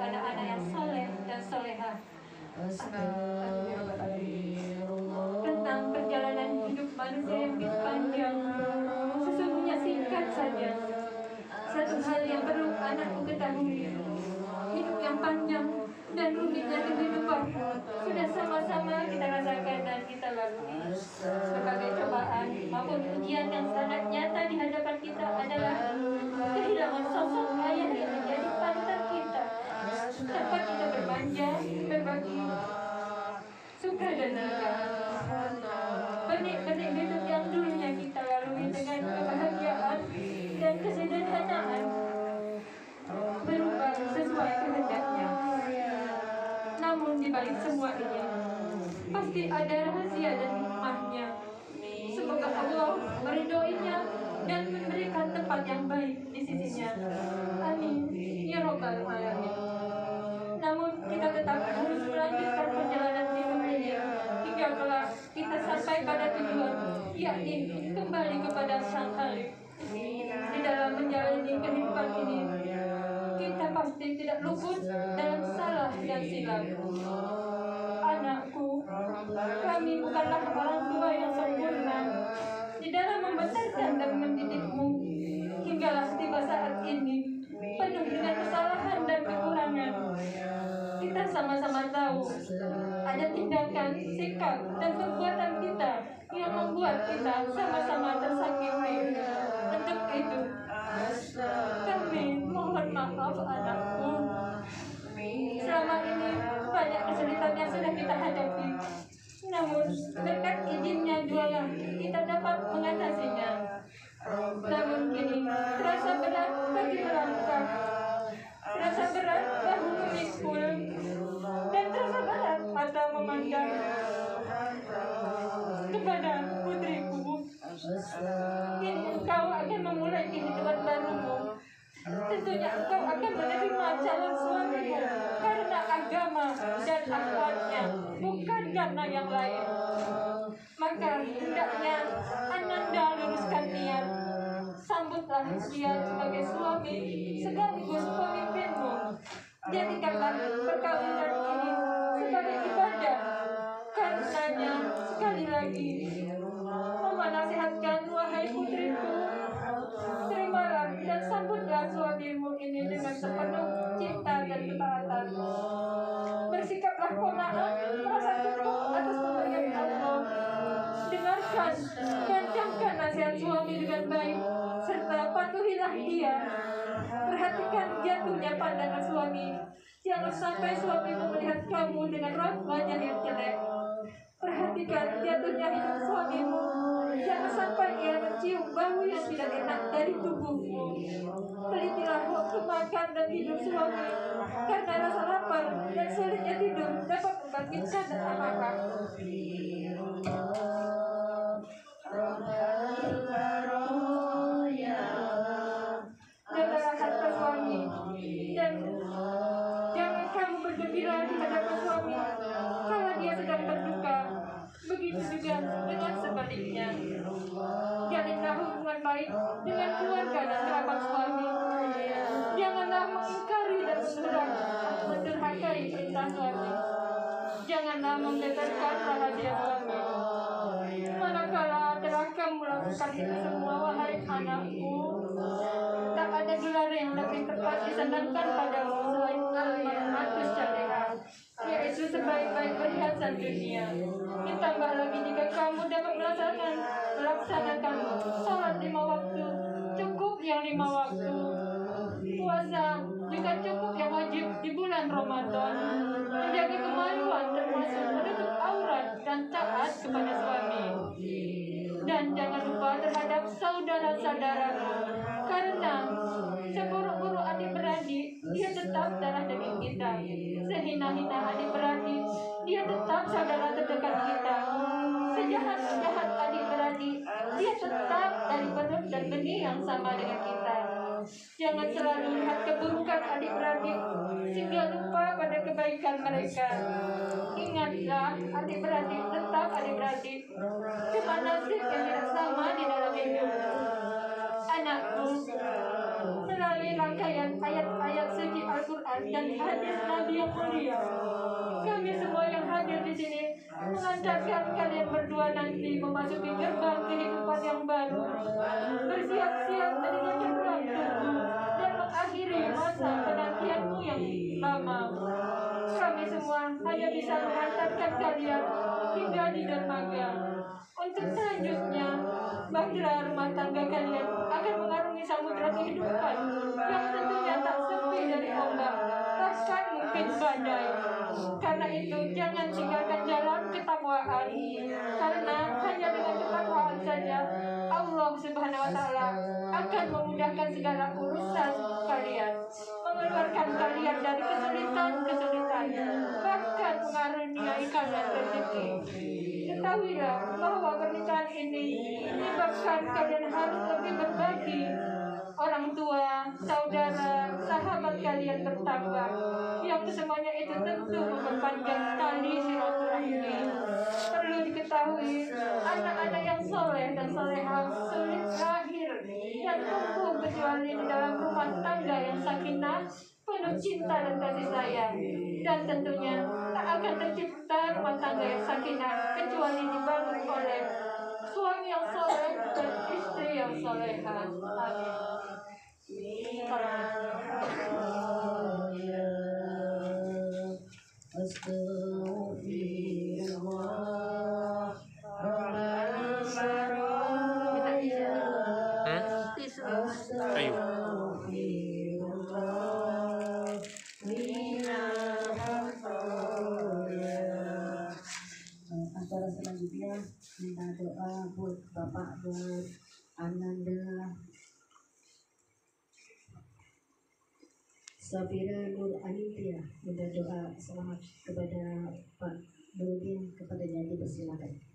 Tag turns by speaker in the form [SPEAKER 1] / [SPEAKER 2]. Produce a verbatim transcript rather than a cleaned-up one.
[SPEAKER 1] anak-anak yang soleh dan soleha. Tentang perjalanan hidup manusia yang panjang, sesungguhnya singkat saja. Satu hal yang perlu anakku ketahui, hidup yang panjang dan rumitnya kehidupan sudah sama-sama kita rasakan dan kita lalui. Berbagai cobaan maupun ujian yang sangat nyata di hadapan kita adalah kehilangan sosok ayah yang menjadi panutan kita, tempat kita bermanja, berbagi suka dan duka. Benih-benih hidup yang dulunya kita lalui dengan kebahagiaan dan kesederhanaan berubah sesuai kehendaknya. Namun di balik semua ini pasti ada rahasia dan hikmahnya. Semoga Allah meridhoinya dan memberikan tempat yang baik di sisinya. Amin ya robbal alamin. Namun kita tetap harus melanjutkan perjalanan hidup ini hingga kelak kita sampai pada tujuan, yakni kembali kepada Sang Khalik. Di dalam menjalani kehidupan ini, kita pasti tidak luput dalam salah dan silap. Anakku, kami bukanlah orang tua yang sempurna di dalam membesarkan dan mendidikmu. Hinggalah tiba saat ini, penuh dengan kesalahan dan kekurangan. Kita sama-sama tahu ada tindakan, sikap, dan perbuatan kita yang membuat kita sama-sama tersakiti. Untuk itu, kami mohon maaf anakku. Selama ini banyak kesulitan yang sudah kita hadapi. Namun berkat izinnya jualah kita dapat mengatasinya. Namun kini terasa berat bagi melangkah, terasa berat bahu memikul, dan terasa berat mata memandang kepada putriku. Kini engkau akan memulai kehidupan barumu. Tentunya engkau akan menerima calon suamimu karena agama dan akhlaknya, bukan karena yang lain. Maka hendaknya Ananda luruskan niat, sambutlah dia sebagai suami sekaligus pemimpinmu. Jadikanlah perkawinan ini sebagai ibadah. Karenanya sekali lagi Mama nasihatkan, wahai putriku, terimalah dan sambutlah suamimu ini dengan sepenuh cinta dan ketaatan. Bersikaplah qanaah, merasa cukup atas pemberian Allah. Dengarkan dan camkan nasihat suami dengan baik, serta patuhilah dia. Perhatikan jatuhnya pandangan suami. Jangan sampai suamimu melihat kamu dengan raut wajah yang jelek. Perhatikan jatuhnya hidup suamimu. Jangan sampai ia mencium bau yang tidak enak dari tubuhmu. Telitilah waktu makan dan hidup suami, karena rasa lapar dan sulitnya tidur dapat membangkitkan amarah. Jagalah harta suami dan jangan kamu bergembira di hadapan suami kalau dia sedang berduka. Begitu juga dengan sebaliknya. Jalinlah hubungan baik dengan keluarga dan kerabat suami. Janganlah mengingkari dan mendurhakai perintah suami. Janganlah membeberkan rahasia suami. Manakala telah kamu melakukan itu semua, wahai anakku, tak ada gelar yang lebih tepat disenangkan padamu selain al-mar'atus syarihah, yaitu sebaik-baik perhiasan dunia. Ditambah lagi jika kamu dapat melaksanakan melaksanakan salat lima waktu, cukup yang lima waktu, puasa juga cukup yang wajib di bulan Ramadan, menjaga kemaluan termasuk menutup aurat dan taat kepada suami. Dan jangan lupa terhadap saudara-saudaramu, karena seburuk-buruk adik-beradik, dia tetap darah daging kita. Sehina-hina adik-beradik, dia tetap saudara terdekat kita. Sejahat-jahat adik-beradik, dia tetap dari perut dan benih yang sama dengan kita. Jangan selalu lihat keburukan adik-beradik sehingga lupa pada kebaikan mereka. Ingatlah, adik-beradik tetap adik-beradik. Cuma nasib yang tidak sama di dalam hidup. Anakku, melalui rangkaian ayat-ayat suci Al-Quran Al-Quran dan hadis Nabi yang mulia. Kami semua yang hadir di sini mengantarkan kalian berdua nanti memasuki gerbang kehidupan yang baru, bersiap-siap meninggalkan ruang tunggu dan mengakhiri masa penantianmu yang lama. Kami semua hanya bisa mengantarkan kalian hingga di dermaga. Untuk selanjutnya, bahtera rumah tangga kalian akan mengarungi samudera kehidupan yang tentunya tak sepi dari ombak, bahkan mungkin badai. Karena itu, jangan tinggalkan jalan ketakwaan, karena hanya dengan ketakwaan saja Allah Subhanahu wa Ta'ala akan memudahkan segala urusan kalian, mengeluarkan kalian dari kesulitan-kesulitan, bahkan mengaruniai kalian rezeki. Ketahuilah bahwa pernikahan ini menyebabkan kalian harus lebih berbagi. Orang tua, saudara, sahabat kalian bertambah, yang kesemuanya itu tentu memperpanjang tali silaturahmi. Perlu diketahui, anak-anak yang soleh dan solehah sulit lahir dan tumbuh kecuali di dalam rumah tangga yang sakinah, penuh cinta dan kasih sayang. Dan tentunya tak akan tercipta rumah tangga yang sakinah kecuali dibangun oleh suami yang soleh dan istri yang solehah. Amin.
[SPEAKER 2] Ayo.
[SPEAKER 3] Acara selanjutnya minta doa buat Bapak buat Ananda Safira Nur Anindya, minta doa selamat kepada Pak Nurdin, kepadanya dipersilakan.